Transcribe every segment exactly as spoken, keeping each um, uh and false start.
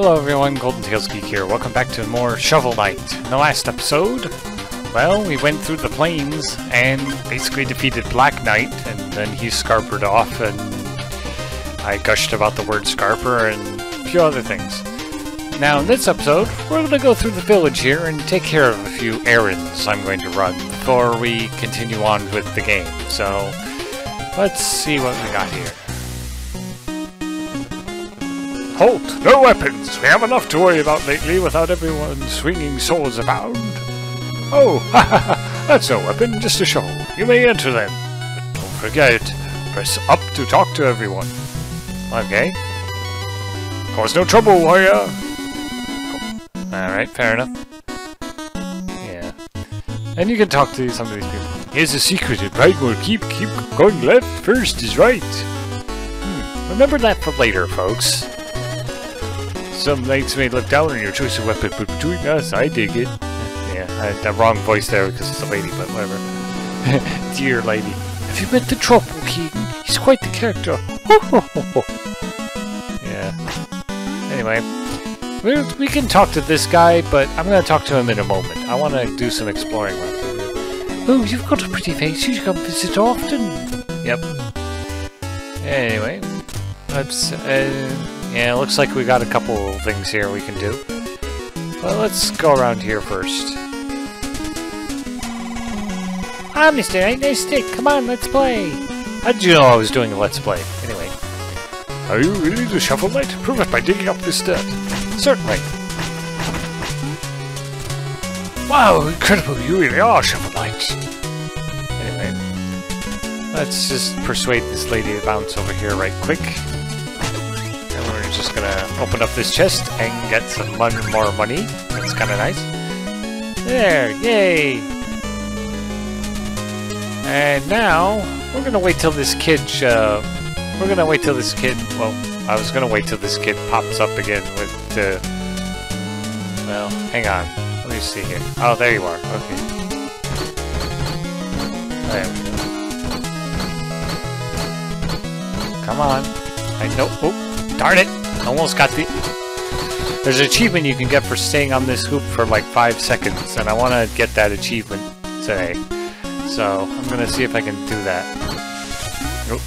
Hello everyone, Golden Tails Geek here. Welcome back to more Shovel Knight. In the last episode, well, we went through the plains and basically defeated Black Knight, and then he scarpered off, and I gushed about the word scarper and a few other things. Now in this episode, we're going to go through the village here and take care of a few errands I'm going to run before we continue on with the game. So, let's see what we got here. Halt! No weapons! We have enough to worry about lately without everyone swinging swords about. Oh, ha ha ha! That's no weapon, just a shovel. You may enter then. But don't forget, press up to talk to everyone. Okay. Cause no trouble, warrior! Alright, fair enough. Yeah. And you can talk to some of these people. Here's a secret, if right will keep, keep going left, first is right. Hmm. Remember that for later, folks. Some knights may look down on your choice of weapon, but between us, I dig it. Yeah, I had the wrong voice there because it's a lady, but whatever. Dear lady. Have you met the Trouble King? He's quite the character. Yeah. Anyway, we we can talk to this guy, but I'm going to talk to him in a moment. I want to do some exploring with him. Oh, you've got a pretty face. You should come visit often. Yep. Anyway, let's... Uh, Yeah, it looks like we got a couple of things here we can do. Well, let's go around here first. Ah, Mister Knight, nice stick. Come on, let's play. How did you know I was doing a let's play? Anyway. Are you really the Shovel Knight? Prove it by digging up this dirt. Certainly. Wow, incredible. You really are Shovel Knight. Anyway. Let's just persuade this lady to bounce over here right quick. Just gonna open up this chest and get some mon more money. That's kind of nice. There, yay! And now we're gonna wait till this kid. Uh, we're gonna wait till this kid. Well, I was gonna wait till this kid pops up again with the. Well, hang on. Let me see here. Oh, there you are. Okay. There we go. Come on. I know. Oh, darn it! Almost got the... There's an achievement you can get for staying on this hoop for like five seconds, and I want to get that achievement today. So, I'm going to see if I can do that. Nope.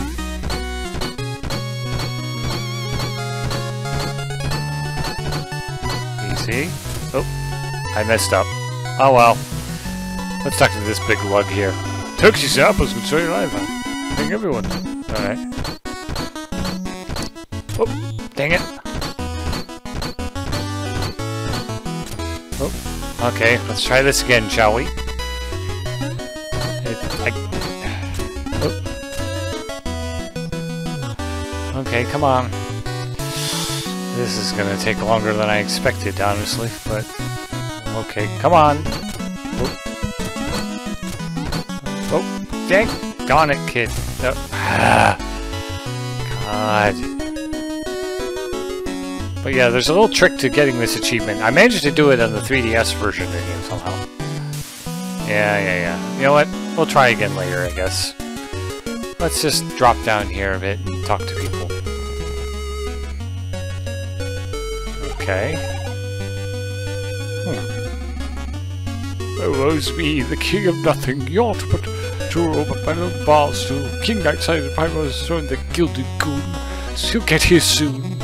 Easy. Oh, I messed up. Oh well. Let's talk to this big lug here. Turkey's apples would save your life, huh? Thank everyone. Alright. Oh. Dang it. Oh, okay, let's try this again, shall we? It, I, oh. Okay, come on. This is gonna take longer than I expected, honestly, but... Okay, come on! Oh, oh dang! Darn it, kid! No. Ah. God. But yeah, there's a little trick to getting this achievement. I managed to do it on the three D S version of the game somehow. Yeah, yeah, yeah. You know what? We'll try again later, I guess. Let's just drop down here a bit and talk to people. Okay. Hmm. Oh, woe's me, the king of nothing. You ought to put two robot my little balls to King Knight side of I was throwing the gilded goon. So you'll get here soon.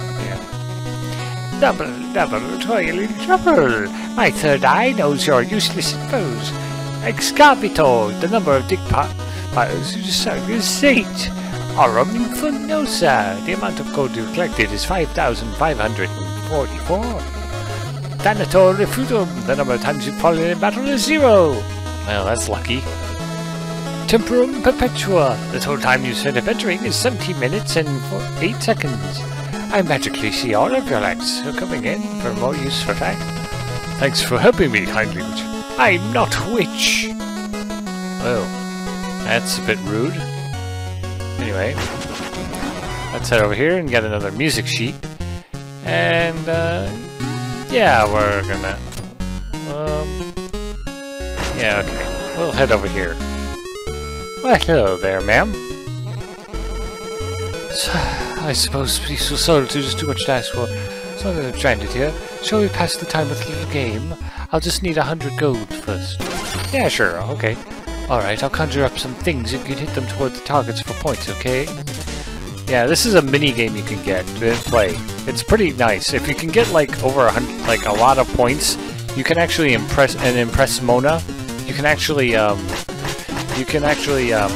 Double, double, toiling trouble. My third eye knows your useless foes. Excavator, the number of dig piles you decide is eight. Aurum infernosa, the amount of gold you collected is five thousand five hundred forty-four. Thanator refutum, the number of times you've fallen in battle is zero. Well, that's lucky. Temporum perpetua, the total time you spent adventuring is seventeen minutes and eight seconds. I magically see all of your lights. You're coming in for more use for time. Thanks for helping me, kindly witch. I'm not a witch. Well, that's a bit rude. Anyway, let's head over here and get another music sheet. And, uh, yeah, we're gonna, um, yeah, okay. We'll head over here. Well, hello there, ma'am. So, I suppose peaceful solitude is too much to ask for. So I'm stranded here. Shall we pass the time with a little game? I'll just need a hundred gold first. Yeah, sure, okay. Alright, I'll conjure up some things. You can hit them toward the targets for points, okay? Yeah, this is a mini game you can get to play. It's pretty nice. If you can get like over a hundred, like a lot of points, you can actually impress and impress Mona. You can actually, um, you can actually, um,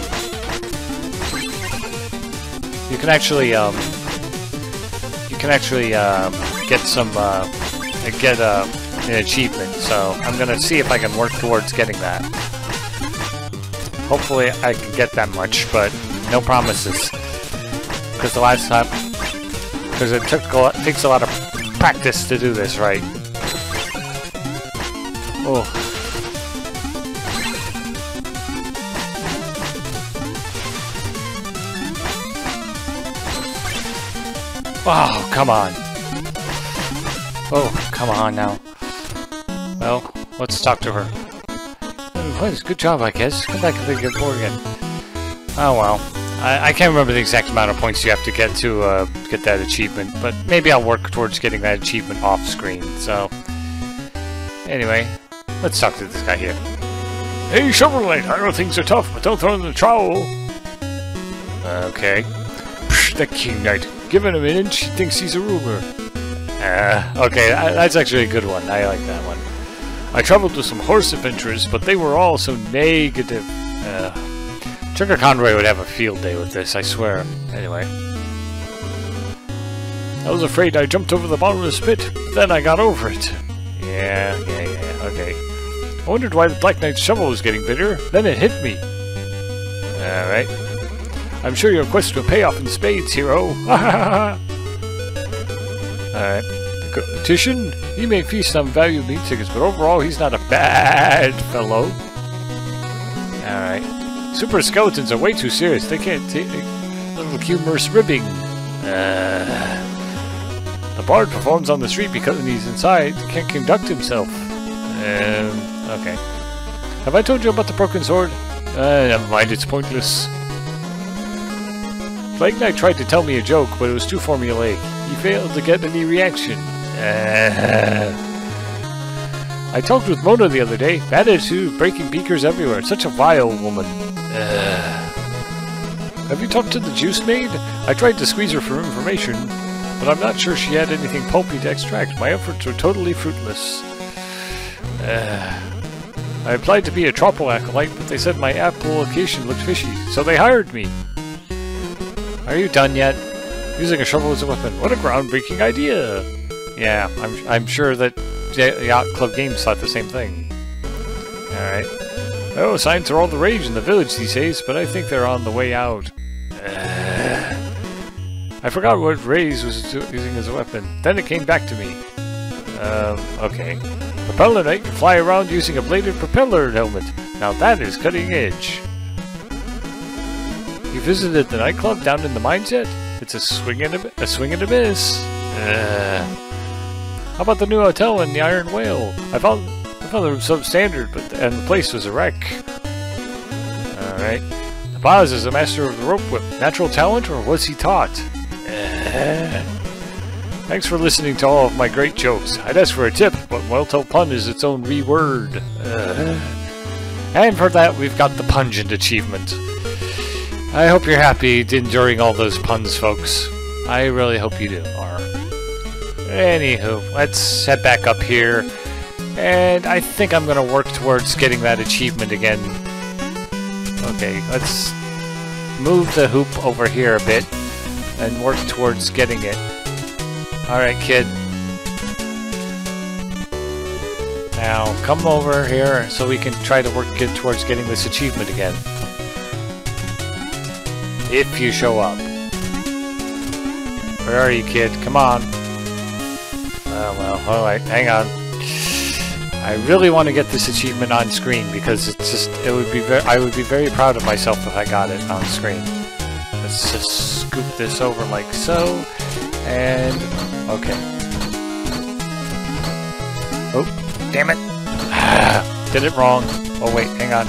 you can actually, um, you can actually, um, get some, uh, get uh, an achievement. So I'm gonna see if I can work towards getting that. Hopefully I can get that much, but no promises. Because the last time, because it took a lot, takes a lot of practice to do this right. Oh. Oh, come on. Oh, come on now. Well, let's talk to her. Oh, good job, I guess. Come back and get bored again. Oh well. I, I can't remember the exact amount of points you have to get to uh, get that achievement, but maybe I'll work towards getting that achievement off screen, so... Anyway, let's talk to this guy here. Hey, Shovel Knight, I know things are tough, but don't throw in the trowel. Okay. Psh, the King Knight. Giving him an inch, he thinks he's a ruler. Uh, okay, I, that's actually a good one. I like that one. I traveled with some horse adventurers, but they were all so negative. Uh, Trigger Conroy would have a field day with this, I swear. Anyway. I was afraid I jumped over the bottomless pit, then I got over it. Yeah, yeah, yeah, okay. I wondered why the Black Knight's shovel was getting bitter, then it hit me. Alright. I'm sure your quest will pay off in spades, hero. Alright. Titian, he may feast on valuable meat tickets, but overall he's not a bad fellow. Alright. Super skeletons are way too serious. They can't take a little humorous ribbing. Uh, the bard performs on the street because when he's inside, he can't conduct himself. Um, okay. Have I told you about the broken sword? Uh, never mind, it's pointless. Black Knight tried to tell me a joke, but it was too formulaic. He failed to get any reaction. Uh, I talked with Mona the other day. Bad attitude, breaking beakers everywhere. Such a vile woman. Uh, have you talked to the juice maid? I tried to squeeze her for information, but I'm not sure she had anything pulpy to extract. My efforts were totally fruitless. Uh, I applied to be a Tropo acolyte, but they said my application looked fishy, so they hired me. Are you done yet? Using a shovel as a weapon. What a groundbreaking idea! Yeah, I'm, I'm sure that Yacht Club Games thought the same thing. Alright. Oh, signs are all the rage in the village these days, but I think they're on the way out. Uh, I forgot what Raze was using as a weapon. Then it came back to me. Um, okay. Propeller Knight can fly around using a bladed propeller helmet. Now that is cutting edge. You visited the nightclub down in the mines yet? It's a swinging a swinging abyss. Uh, how about the new hotel in the Iron Whale? I found I found them substandard, but and the place was a wreck. All right. The Baz is a master of the rope whip. Natural talent, or was he taught? Uh, thanks for listening to all of my great jokes. I'd ask for a tip, but well-told pun is its own reword. Uh, and for that, we've got the pungent achievement. I hope you're happy enduring all those puns, folks. I really hope you do. Or, anywho, let's head back up here. And I think I'm going to work towards getting that achievement again. Okay, let's move the hoop over here a bit and work towards getting it. Alright, kid. Now, come over here so we can try to work get towards getting this achievement again. If you show up. Where are you, kid? Come on. Oh, well, alright, hang on. I really want to get this achievement on screen because it's just, it would be very, I would be very proud of myself if I got it on screen. Let's just scoop this over like so, and, okay. Oh, damn it. Did it wrong. Oh wait, hang on.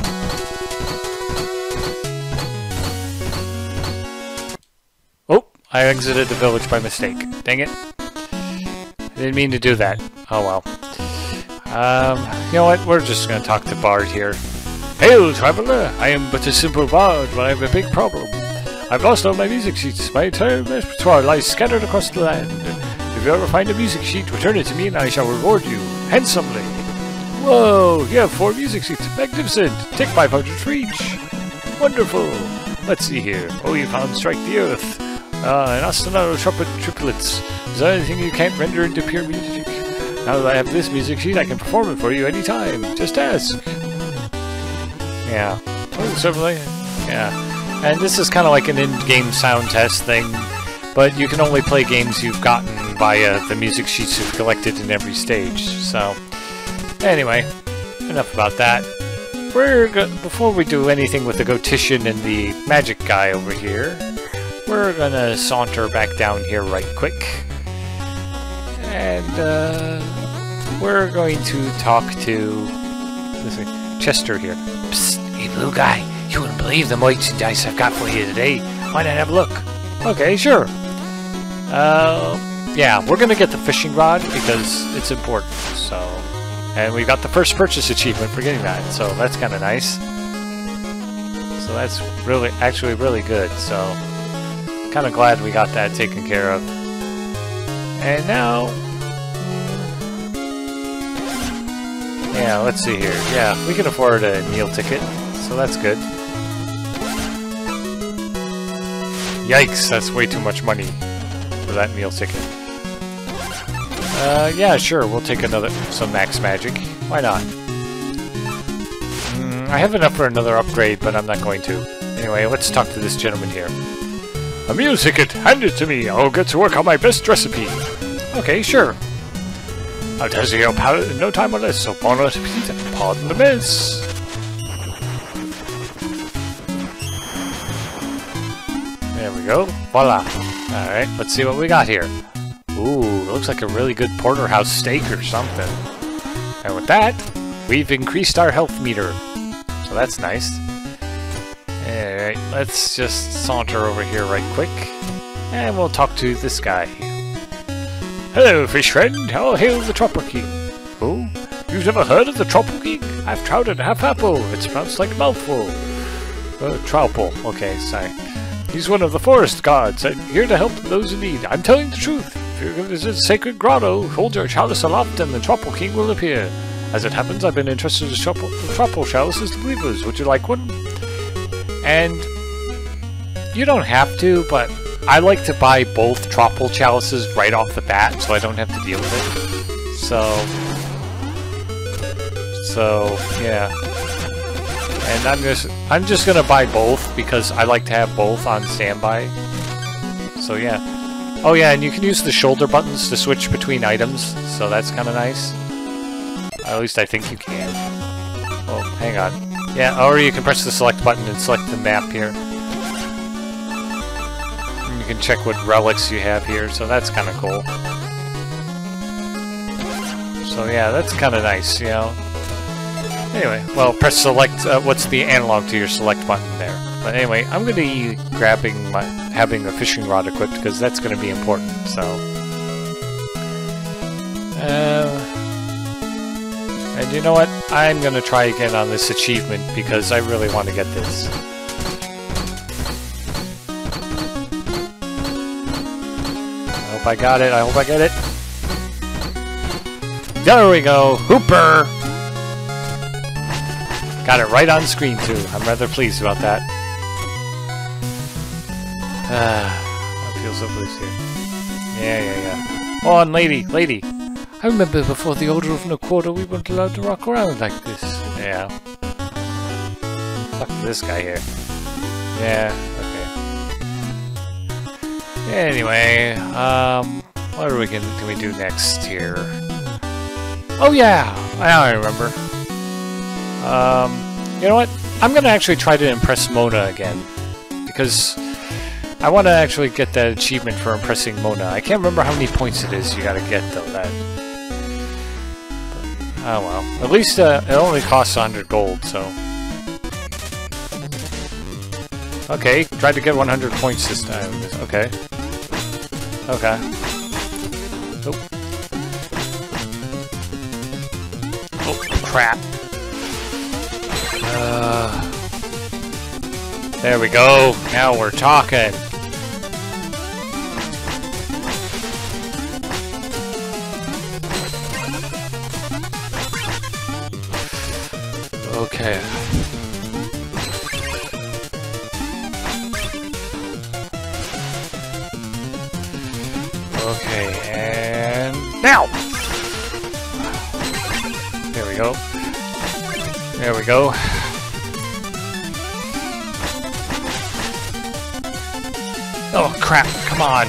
I exited the village by mistake. Dang it. Didn't mean to do that. Oh well. Um, you know what? We're just gonna talk to Bard here. Hail, traveler! I am but a simple bard, but I have a big problem. I've lost all my music sheets. My entire repertoire lies scattered across the land. If you ever find a music sheet, return it to me and I shall reward you handsomely. Whoa! You have four music sheets. Magnificent! Take five hundred for each. Wonderful! Let's see here. Oh, you found Strike the Earth. Uh, and Ostinato Trumpet Triplets. Is there anything you can't render into pure music? Now that I have this music sheet, I can perform it for you anytime. Just ask. Yeah. Oh, certainly. Yeah. And this is kind of like an in-game sound test thing, but you can only play games you've gotten via the music sheets you've collected in every stage. So, anyway, enough about that. We're go before we do anything with the Gotician and the magic guy over here, we're gonna saunter back down here right quick, and uh, we're going to talk to let's see, Chester here. Psst, hey blue guy, you wouldn't believe the weights and dice I've got for you today. Why not have a look? Okay, sure. Uh, yeah, we're gonna get the fishing rod because it's important. So, and we got the first purchase achievement for getting that, so that's kind of nice. So that's really, actually, really good. So, kind of glad we got that taken care of. And now, yeah, let's see here. Yeah, we can afford a meal ticket, so that's good. Yikes, that's way too much money for that meal ticket. Uh, yeah, sure, we'll take another, some max magic. Why not? Mm, I have enough for another upgrade, but I'm not going to. Anyway, let's talk to this gentleman here. A meal ticket! Hand it to me! I'll get to work on my best recipe! Okay, sure. I'll tell you your palate in no time or less, so bon appetit, pardon the mess. There we go. Voila. Alright, let's see what we got here. Ooh, looks like a really good porterhouse steak or something. And with that, we've increased our health meter. So that's nice. Alright, let's just saunter over here right quick. And we'll talk to this guy. Hello, fish friend. How hail the Tropical King? Oh, you've never heard of the Tropical King? I've trout and half apple. It's pronounced like mouthful. Uh, Troupple. Okay, sorry. He's one of the forest gods, and here to help those in need. I'm telling the truth. If you're going to visit Sacred Grotto, hold your chalice aloft and the Tropical King will appear. As it happens, I've been entrusted with Tropical chalices to believers. Would you like one? And you don't have to, but I like to buy both Tropical chalices right off the bat, so I don't have to deal with it. So, so yeah. And I'm just I'm just gonna buy both because I like to have both on standby. So yeah. Oh yeah, and you can use the shoulder buttons to switch between items, so that's kind of nice. At least I think you can. Oh, hang on. Yeah, or you can press the select button and select the map here. And you can check what relics you have here, so that's kind of cool. So yeah, that's kind of nice, you know. Anyway, well, press select, uh, what's the analog to your select button there. But anyway, I'm going to be grabbing my, having the fishing rod equipped because that's going to be important, so. Uh, and you know what? I'm going to try again on this achievement because I really want to get this. I hope I got it, I hope I get it. There we go! Hooper! Got it right on screen, too. I'm rather pleased about that. Ah, I feel so pleased here. Yeah, yeah, yeah. Oh, and lady, lady. I remember before the Order of No Quarter we weren't allowed to rock around like this. Yeah. Fuck this guy here. Yeah, okay. Anyway, um, what are we gonna, can we do next here? Oh yeah! Now I remember. Um, you know what? I'm gonna actually try to impress Mona again. Because I want to actually get that achievement for impressing Mona. I can't remember how many points it is you gotta get, though. That. But, oh well. At least uh, it only costs one hundred gold, so. Okay, tried to get one hundred points this time. Okay. Okay. Nope. crap. Uh, there we go. Now we're talking. Okay. Okay, and now! There we go. There we go. Oh crap, come on!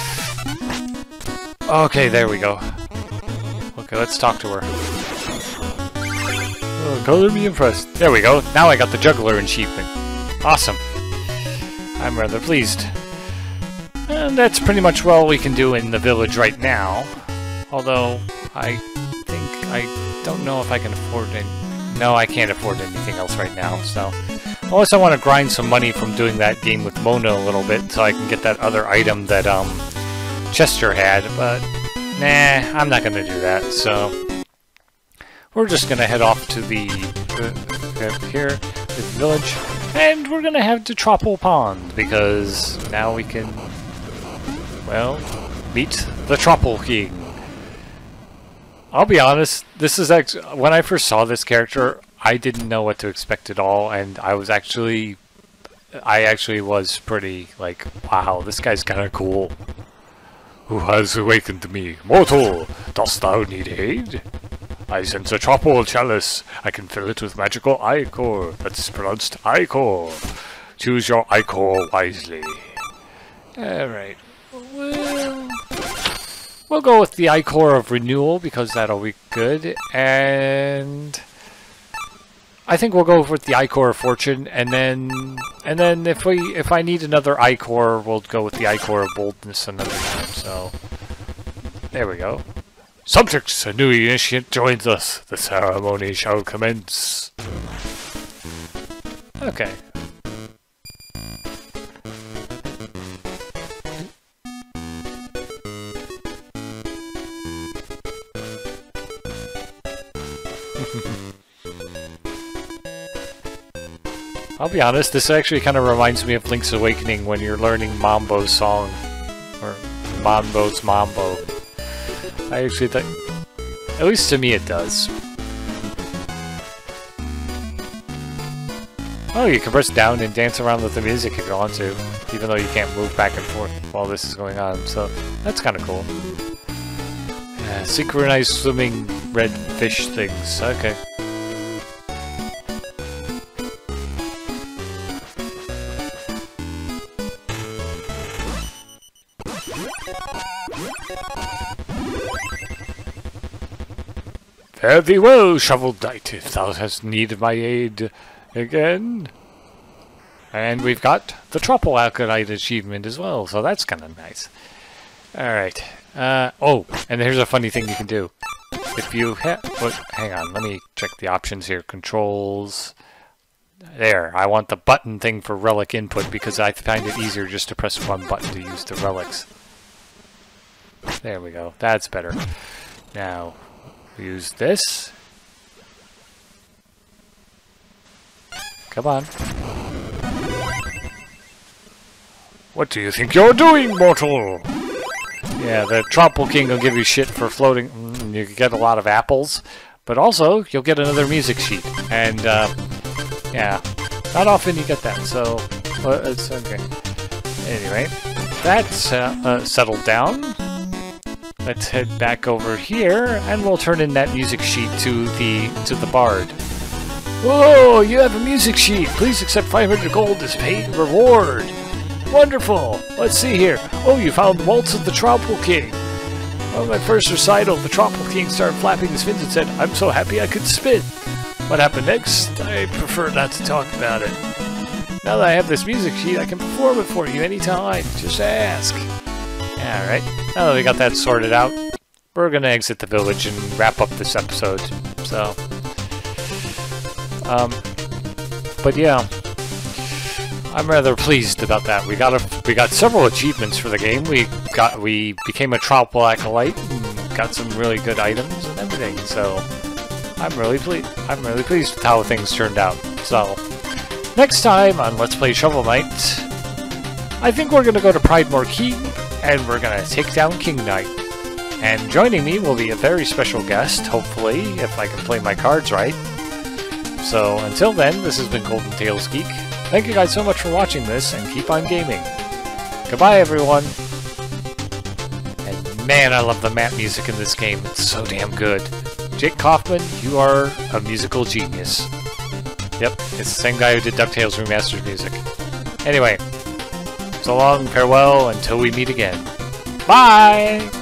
Okay, there we go. Okay, let's talk to her. Oh, color me impressed. There we go. Now I got the juggler achievement. Awesome. I'm rather pleased. And that's pretty much all we can do in the village right now. Although, I think I don't know if I can afford any... No, I can't afford anything else right now, so... Unless I want to grind some money from doing that game with Mona a little bit, so I can get that other item that, um, Chester had, but... Nah, I'm not gonna do that, so... We're just gonna head off to the... Uh, here, the village, and we're gonna head to Troupple Pond, because now we can... Well, meet the Troupple King. I'll be honest, this is actually... When I first saw this character, I didn't know what to expect at all, and I was actually... I actually was pretty, like, wow, this guy's kind of cool. Who has awakened me? Mortal, dost thou need aid? I sense a Troupple chalice. I can fill it with magical ichor. That's pronounced ichor. Choose your ichor wisely. Alright. Well, we'll go with the ichor of renewal because that'll be good, and I think we'll go with the ichor of fortune, and then and then if we if I need another ichor, we'll go with the ichor of boldness another time. So there we go. Subjects, a new initiate joins us. The ceremony shall commence. Okay. I'll be honest, this actually kind of reminds me of Link's Awakening when you're learning Mambo's song. Or Mambo's Mambo. I actually think... At least to me it does. Oh, you can press down and dance around with the music if you want to. Even though you can't move back and forth while this is going on. So, that's kind of cool. Uh, synchronized swimming red fish things. Okay. Fare thee well, Shovel Knight, if thou hast need of my aid again. And we've got the Troupple Acolyte achievement as well, so that's kind of nice. Alright. Uh, oh, and here's a funny thing you can do. If you ha- what, hang on, let me check the options here. Controls. There, I want the button thing for relic input because I find it easier just to press one button to use the relics. There we go, that's better. Now, use this. Come on. What do you think you're doing, mortal? Yeah, the Troupple King will give you shit for floating. Mm, you can get a lot of apples, but also you'll get another music sheet. And uh, yeah, not often you get that. So uh, it's okay. Anyway, that's uh, uh, settled down. Let's head back over here, and we'll turn in that music sheet to the to the bard. Whoa! You have a music sheet. Please accept five hundred gold as paid reward. Wonderful. Let's see here. Oh, you found Waltz of the Troupple King. On my first recital, the Troupple King started flapping his fins and said, "I'm so happy I could spit." What happened next? I prefer not to talk about it. Now that I have this music sheet, I can perform it for you anytime. Just ask. Alright, now that we got that sorted out, we're gonna exit the village and wrap up this episode, so... Um, but yeah, I'm rather pleased about that. We got a, we got several achievements for the game. We got, we became a Troupple Acolyte, and got some really good items and everything, so... I'm really pleased. I'm really pleased with how things turned out. So, next time on Let's Play Shovel Knight, I think we're gonna go to Pridemore Keep, and we're gonna take down King Knight. And joining me will be a very special guest, hopefully, if I can play my cards right. So, until then, this has been Golden Tales Geek. Thank you guys so much for watching this, and keep on gaming. Goodbye, everyone. And man, I love the map music in this game. It's so damn good. Jake Kaufman, you are a musical genius. Yep, it's the same guy who did DuckTales Remastered music. Anyway, so long, farewell, until we meet again. Bye!